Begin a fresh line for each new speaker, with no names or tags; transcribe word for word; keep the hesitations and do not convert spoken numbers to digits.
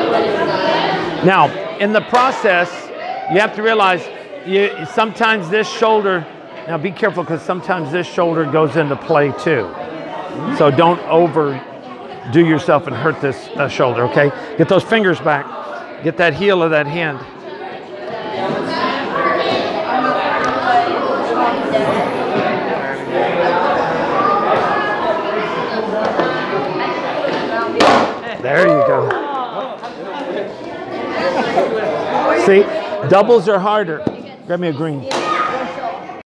Now, in the process, you have to realize you, sometimes this shoulder, now be careful because sometimes this shoulder goes into play too. So don't overdo yourself and hurt this uh, shoulder, okay? Get those fingers back. Get that heel of that hand. There you go. See, doubles are harder. Grab me a green.